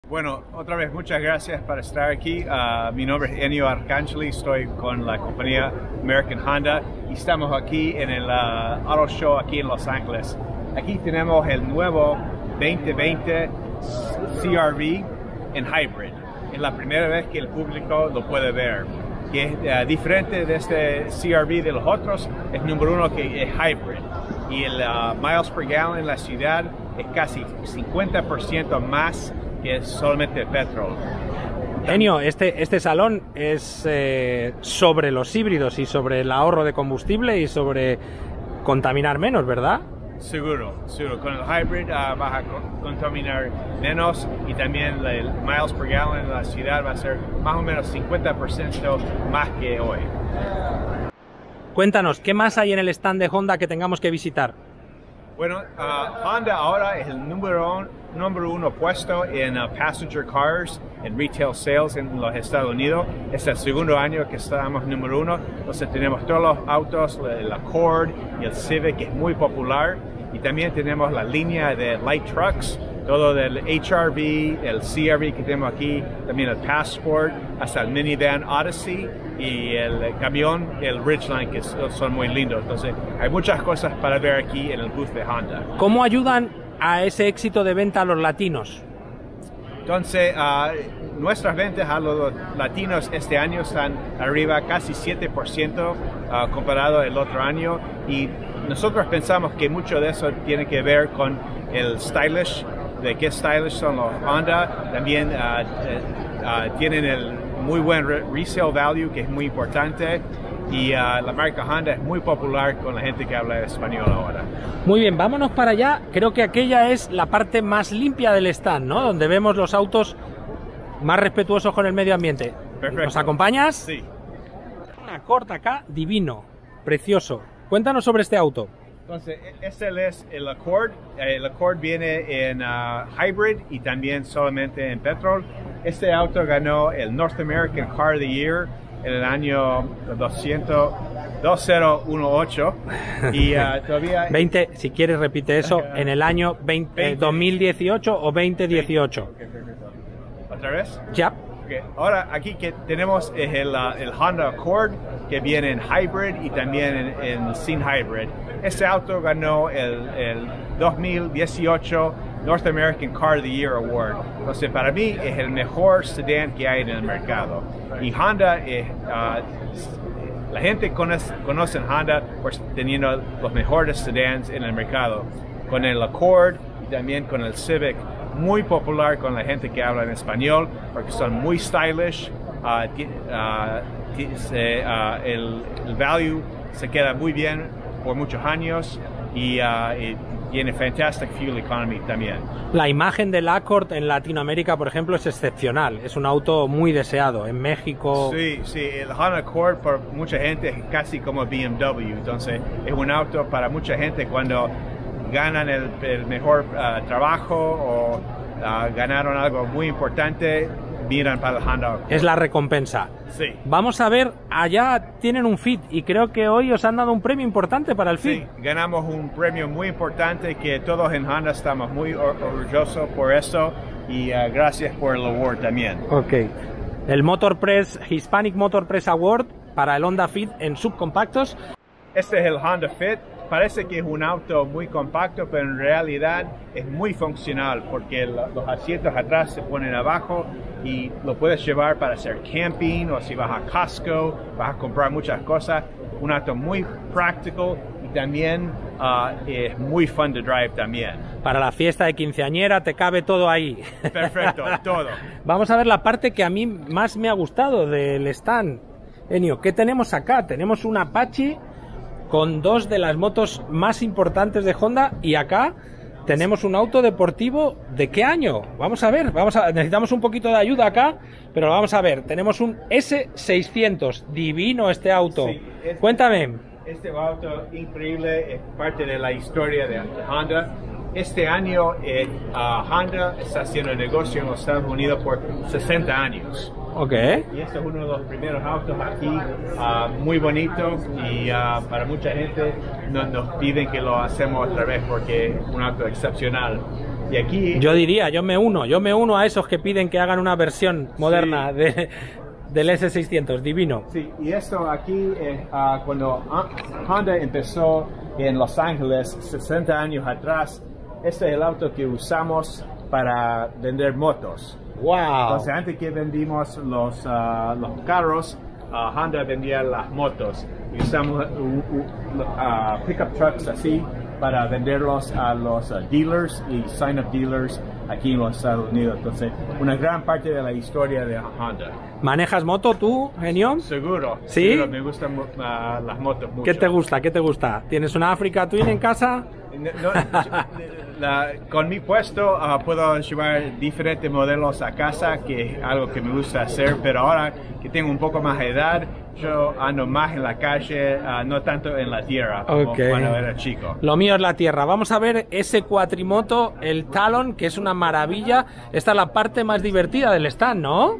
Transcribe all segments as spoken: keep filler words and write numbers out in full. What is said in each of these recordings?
Bueno, otra vez muchas gracias por estar aquí. Uh, mi nombre es Ennio Arcangeli, estoy con la compañía American Honda y estamos aquí en el uh, Auto Show aquí en Los Ángeles. Aquí tenemos el nuevo veinte veinte C R V en Hybrid. Es la primera vez que el público lo puede ver. Que es uh, diferente de este C R V de los otros, es número uno que es Hybrid. Y el uh, miles per gallon en la ciudad es casi cincuenta por ciento más que es solamente petróleo. Ennio, este, este salón es eh, sobre los híbridos y sobre el ahorro de combustible y sobre contaminar menos, ¿verdad? Seguro, seguro. Con el hybrid uh, vas a contaminar menos y también el miles per gallon en la ciudad va a ser más o menos cincuenta por ciento más que hoy. Cuéntanos, ¿qué más hay en el stand de Honda que tengamos que visitar? Bueno, uh, Honda ahora es el número, un, número uno puesto en uh, passenger cars, en retail sales en los Estados Unidos. Es el segundo año que estamos número uno. Entonces tenemos todos los autos, el Accord y el Civic, que es muy popular. Y también tenemos la línea de light trucks, todo del H R V, el C R V que tenemos aquí, también el Passport, hasta el minivan Odyssey y el camión, el Ridgeline, que son muy lindos. Entonces hay muchas cosas para ver aquí en el booth de Honda. ¿Cómo ayudan a ese éxito de venta a los latinos? Entonces, uh, nuestras ventas a los latinos este año están arriba casi siete por ciento uh, comparado al otro año, y nosotros pensamos que mucho de eso tiene que ver con el stylish, de qué stylish son los Honda. También uh, uh, uh, tienen el muy buen re resale value, que es muy importante, y uh, la marca Honda es muy popular con la gente que habla español ahora. Muy bien, vámonos para allá. Creo que aquella es la parte más limpia del stand, ¿no? Donde vemos los autos más respetuosos con el medio ambiente. Perfecto. ¿Nos acompañas? Sí. Una corta acá, divino, precioso. Cuéntanos sobre este auto. Entonces, este es el Accord. El Accord viene en uh, hybrid y también solamente en petrol. Este auto ganó el North American Car of the Year en el año dos mil dieciocho y uh, todavía veinte, si quieres repite eso, en el año veinte, veinte. dos mil dieciocho o veinte dieciocho. Okay, perfecto. ¿Otra vez? Ya. Okay. Ahora aquí que tenemos es el, uh, el Honda Accord, que viene en hybrid y también en, en sin hybrid. Este auto ganó el, el dos mil dieciocho North American Car of the Year Award. Entonces, para mí es el mejor sedán que hay en el mercado. Y Honda, es, uh, la gente conoce, conoce Honda por teniendo los mejores sedans en el mercado. Con el Accord y también con el Civic, muy popular con la gente que habla en español, porque son muy stylish. Uh, uh, se, uh, el, el value se queda muy bien por muchos años y, uh, y tiene fantastic fuel economy también. La imagen del Accord en Latinoamérica, por ejemplo, es excepcional. Es un auto muy deseado. En México... Sí, sí. El Honda Accord por mucha gente es casi como B M W. Entonces, es un auto para mucha gente cuando ganan el, el mejor uh, trabajo o uh, ganaron algo muy importante, miran para el Honda Accord. Es la recompensa. Sí. Vamos a ver, allá tienen un Fit y creo que hoy os han dado un premio importante para el Fit. Sí, ganamos un premio muy importante que todos en Honda estamos muy or orgullosos por eso, y uh, gracias por el award también. Ok. El Motor Press, Hispanic Motor Press Award para el Honda Fit en subcompactos. Este es el Honda Fit. Parece que es un auto muy compacto, pero en realidad es muy funcional porque los asientos atrás se ponen abajo y lo puedes llevar para hacer camping, o si vas a Costco, vas a comprar muchas cosas. Un auto muy práctico y también uh, es muy fun to drive también. Para la fiesta de quinceañera te cabe todo ahí. Perfecto, todo. Vamos a ver la parte que a mí más me ha gustado del stand. Ennio, ¿qué tenemos acá? Tenemos un Apache con dos de las motos más importantes de Honda, y acá tenemos un auto deportivo. ¿De qué año? Vamos a ver, vamos a, necesitamos un poquito de ayuda acá, pero lo vamos a ver. Tenemos un S seiscientos, divino este auto. Sí, este, Cuéntame. Este auto increíble, es parte de la historia de Honda. Este año eh, uh, Honda está haciendo negocio en los Estados Unidos por sesenta años. Ok. Y este es uno de los primeros autos aquí, uh, muy bonito, y uh, para mucha gente nos, nos piden que lo hacemos otra vez porque es un auto excepcional. Y aquí... Yo diría, yo me uno, yo me uno a esos que piden que hagan una versión moderna sí. de, del ese seiscientos, divino. Sí, y esto aquí, eh, uh, cuando Honda empezó en Los Ángeles, sesenta años atrás, este es el auto que usamos para vender motos. Wow. Entonces, antes que vendimos los, uh, los carros, uh, Honda vendía las motos. Y usamos uh, uh, uh, pickup trucks así para venderlos a los uh, dealers y sign-up dealers aquí en los Estados Unidos. Entonces, una gran parte de la historia de Honda. ¿Manejas moto tú, Genio? Seguro. ¿Sí? Seguro, me gustan uh, las motos mucho. ¿Qué te gusta? ¿Qué te gusta? ¿Tienes una Africa Twin en casa? No, la, con mi puesto uh, puedo llevar diferentes modelos a casa, que es algo que me gusta hacer, pero ahora que tengo un poco más de edad, yo ando más en la calle, uh, no tanto en la tierra como okay. cuando era chico. Lo mío es la tierra. Vamos a ver ese cuatrimoto, el Talon, que es una maravilla. Esta es la parte más divertida del stand, ¿no?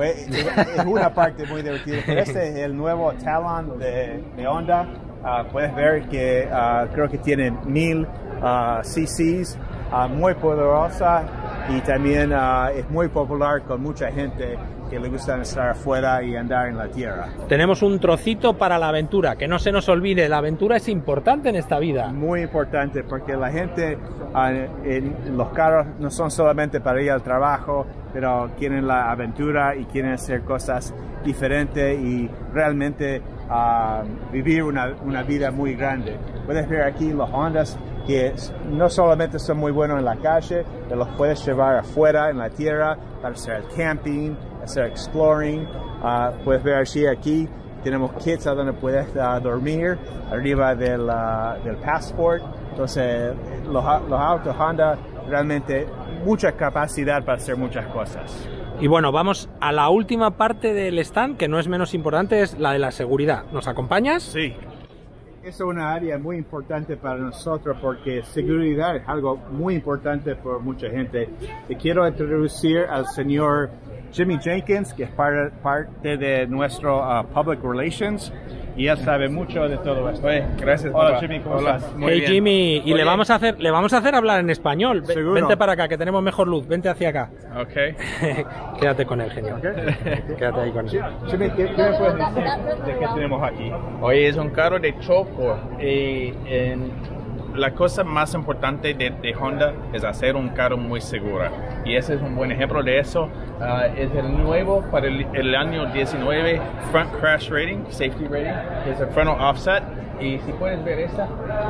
Es una parte muy divertida. Este es el nuevo Talon de, de Honda. Uh, puedes ver que uh, creo que tiene mil uh, cc's, uh, muy poderosa, y también uh, es muy popular con mucha gente que le gusta estar afuera y andar en la tierra. Tenemos un trocito para la aventura, que no se nos olvide, la aventura es importante en esta vida. Muy importante, porque la gente uh, en los carros no son solamente para ir al trabajo, pero quieren la aventura y quieren hacer cosas diferentes y realmente uh, vivir una, una vida muy grande. Puedes ver aquí los Hondas que no solamente son muy buenos en la calle, pero los puedes llevar afuera en la tierra para hacer camping, hacer exploring. Uh, puedes ver así aquí, tenemos kits a donde puedes uh, dormir arriba del, uh, del Passport. Entonces los, los autos Honda realmente mucha capacidad para hacer muchas cosas. Y bueno, vamos a la última parte del stand, que no es menos importante, es la de la seguridad. ¿Nos acompañas? Sí. Es una área muy importante para nosotros porque seguridad es algo muy importante por mucha gente. Te quiero introducir al señor Jimmy Jenkins, que es par parte de nuestro uh, Public Relations, y él sabe mucho de todo esto. Oye, gracias. Hola, papá. Jimmy, ¿cómo Hola. estás? Muy hey bien. Jimmy, y Oye. le vamos a hacer le vamos a hacer hablar en español. ¿Seguro? Vente para acá, que tenemos mejor luz. Vente hacia acá. Okay. Quédate con él, genio. Okay. Quédate ahí con él. Jimmy, ¿qué, qué me puedes decir de qué tenemos aquí? Oye, es un carro de choco. Y en la cosa más importante de, de Honda es hacer un carro muy seguro. Y ese es un buen ejemplo de eso. Uh, es el nuevo para el, el año diecinueve Front Crash Rating, Safety Rating. Es el freno offset. Y si puedes ver esa,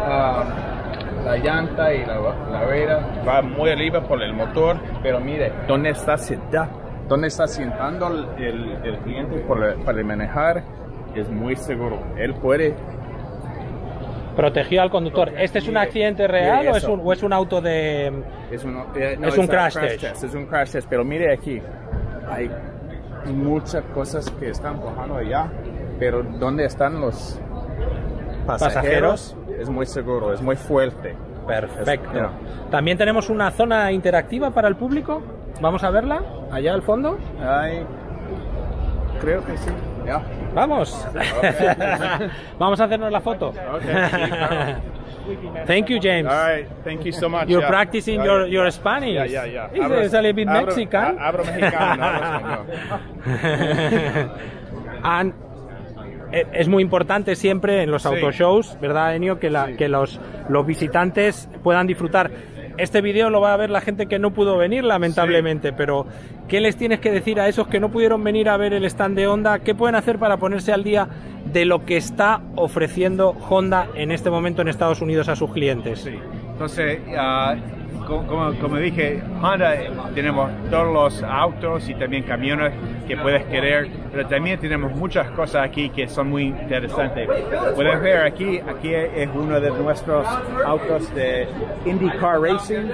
uh, la llanta y la, la rueda va muy arriba por el motor. Pero mire, ¿dónde está sentado? ¿Dónde está sentando el, el, el cliente para, para manejar? Es muy seguro. Él puede... Protegió al conductor. ¿Este es un accidente real o es un, o es un auto de...? Es un, eh, no, es un crash, crash test. test. Es un crash test, pero mire aquí. Hay muchas cosas que están empujando allá, pero ¿dónde están los pasajeros? ¿Pasajeros? Es muy seguro, es muy fuerte. Perfecto. Es, you know. También tenemos una zona interactiva para el público. ¿Vamos a verla? Allá al fondo. Ay, creo que sí. Yeah. Vamos. Okay. Vamos a hacernos la foto. Okay, sí, claro. Thank you, James. All right, thank you so much. You're yeah. practicing yeah, your, yeah. your Spanish. Yeah, yeah, yeah. It's Abro, a little bit abro, Mexican. Abro mexicano, no hablo español. And es muy importante siempre en los Sí. autoshows, ¿verdad, Enio? Que, la, Sí. que los, los visitantes puedan disfrutar. Este vídeo lo va a ver la gente que no pudo venir, lamentablemente, sí. Pero ¿qué les tienes que decir a esos que no pudieron venir a ver el stand de Honda? ¿Qué pueden hacer para ponerse al día de lo que está ofreciendo Honda en este momento en Estados Unidos a sus clientes? Sí. Entonces, uh, como, como, como dije, Honda, tenemos todos los autos y también camiones que puedes querer, pero también tenemos muchas cosas aquí que son muy interesantes. Puedes ver aquí, aquí es uno de nuestros autos de IndyCar Racing,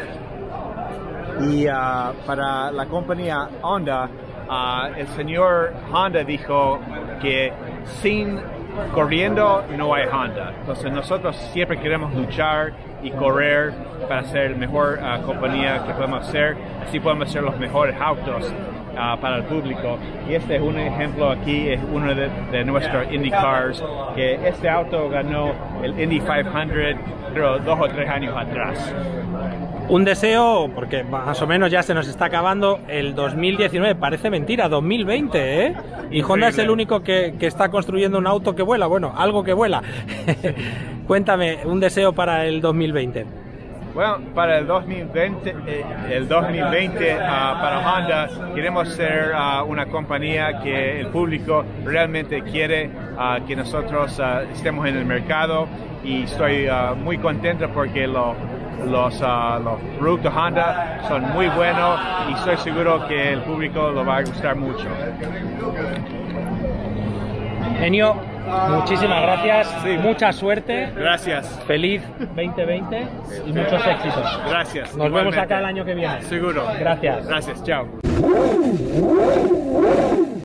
y uh, para la compañía Honda, uh, el señor Honda dijo que sin corriendo no hay Honda. Entonces nosotros siempre queremos luchar y correr para ser la mejor uh, compañía que podemos ser, así podemos ser los mejores autos uh, para el público. Y este es un ejemplo aquí, es uno de, de nuestros IndyCars, que este auto ganó el Indy quinientos, creo, dos o tres años atrás. Un deseo, porque más o menos ya se nos está acabando el dos mil diecinueve, parece mentira, dos mil veinte, ¿eh? Y Honda es el único que, que está construyendo un auto que vuela, bueno, algo que vuela. Cuéntame, un deseo para el dos mil veinte. Bueno, para el dos mil veinte, eh, el dos mil veinte uh, para Honda queremos ser uh, una compañía que el público realmente quiere, uh, que nosotros uh, estemos en el mercado, y estoy uh, muy contento porque lo, los, uh, los productos Honda son muy buenos y estoy seguro que el público lo va a gustar mucho. Enio, muchísimas gracias, Sí. mucha suerte. Gracias. Feliz veinte veinte y muchos éxitos. Gracias. Nos Igualmente. vemos acá el año que viene. Seguro. Gracias. Gracias. Chao.